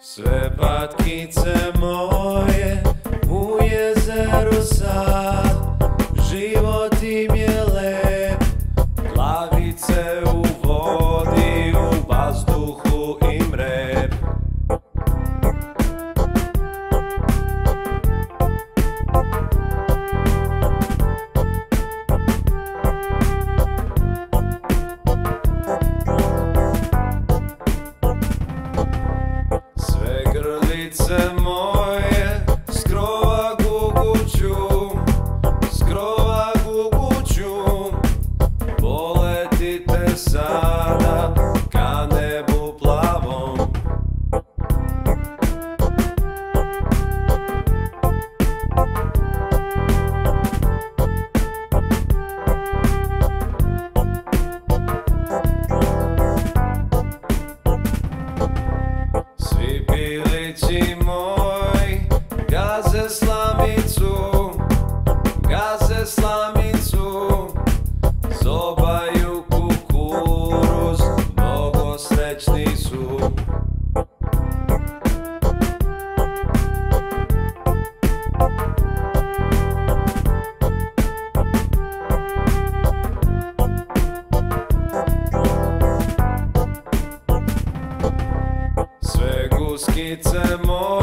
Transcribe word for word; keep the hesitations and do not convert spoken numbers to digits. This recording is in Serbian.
Sve patkice moje u jezeru sad, život im je lep, glavice u vodi, u vazduhu im rep. Grlice moje skrova guguću, skrova guguću, poletite sada ka nebu plavom. Svi pilići moji gaze slamicu, gaze slamicu, zobaju kukuruz, mnogo srećni su. Sve guskice moje